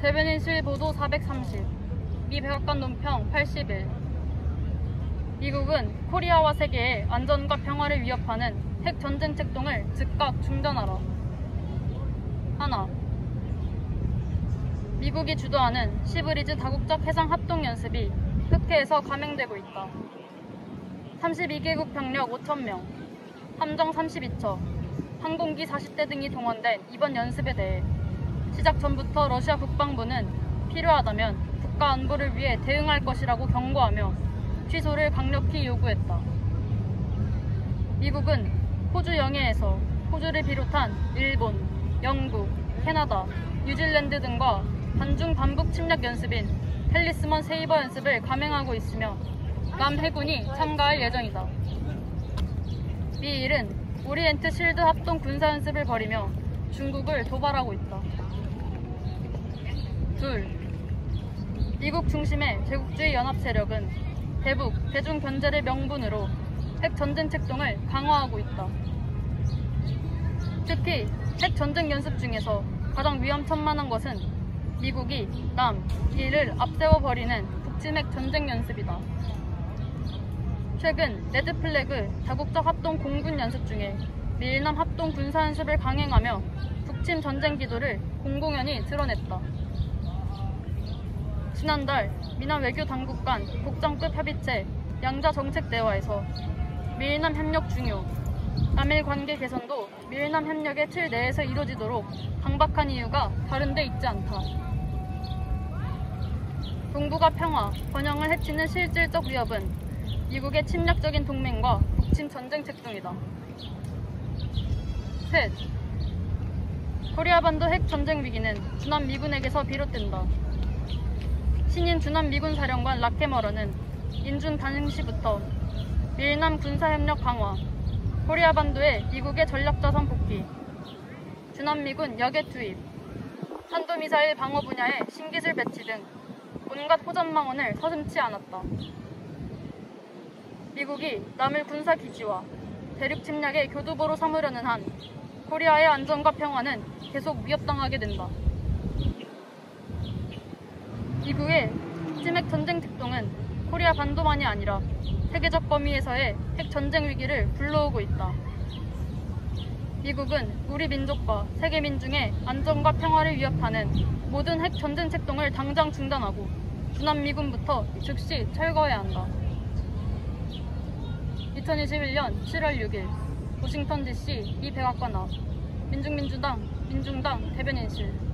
대변인실 보도 430, 미 백악관 논평 81. 미국은 코리아와 세계의 안전과 평화를 위협하는 핵 전쟁 책동을 즉각 중단하라. 하나. 미국이 주도하는 시브리즈 다국적 해상 합동 연습이 흑해에서 감행되고 있다. 32개국 병력 5,000명, 함정 32척, 항공기 40대 등이 동원된 이번 연습에 대해 시작 전부터 러시아 국방부는 필요하다면 국가 안보를 위해 대응할 것이라고 경고하며 취소를 강력히 요구했다. 미국은 호주 영해에서 호주를 비롯한 일본, 영국, 캐나다, 뉴질랜드 등과 반중 반북 침략 연습인 텔리스먼 세이버 연습을 감행하고 있으며 남 해군이 참가할 예정이다. 미일은 오리엔트 실드 합동 군사 연습을 벌이며 중국을 도발하고 있다. 둘. 미국 중심의 제국주의 연합 세력은 대북, 대중 견제를 명분으로 핵 전쟁 책동을 강화하고 있다. 특히 핵 전쟁 연습 중에서 가장 위험천만한 것은 미국이 남, 일을 앞세워 벌이는 북침 핵 전쟁 연습이다. 최근 레드 플래그 다국적 합동 공군 연습 중에 미일남 합동 군사 연습을 강행하며 북침 전쟁 기도를 공공연히 드러냈다. 지난달 미남 외교 당국 간 국장급 협의체 양자 정책 대화에서 미일남 협력 중요, 남일 관계 개선도 미일남 협력의 틀 내에서 이루어지도록 강박한 이유가 다른 데 있지 않다. 동북아 평화, 번영을 해치는 실질적 위협은 미국의 침략적인 동맹과 북침 전쟁 책동이다. 셋. 코리아 반도 핵 전쟁 위기는 주남 미군에게서 비롯된다. 신임 주남 미군 사령관 락케머러는 인준 당시부터 미일남 군사협력 강화, 코리아 반도의 미국의 전략자산 복귀, 주남 미군 역외 투입, 탄도미사일 방어 분야의 신기술 배치 등 온갖 호전망언을 서슴지 않았다. 미국이 남을 군사기지와 대륙 침략의 교두보로 삼으려는 한 코리아의 안전과 평화는 계속 위협당하게 된다. 미국의 북침핵 전쟁 책동은 코리아 반도만이 아니라 세계적 범위에서의 핵 전쟁 위기를 불러오고 있다. 미국은 우리 민족과 세계 민중의 안전과 평화를 위협하는 모든 핵 전쟁 책동을 당장 중단하고 주남 미군부터 즉시 철거해야 한다. 2021년 7월 6일 워싱턴 DC 미 백악관 앞 민중당 대변인실.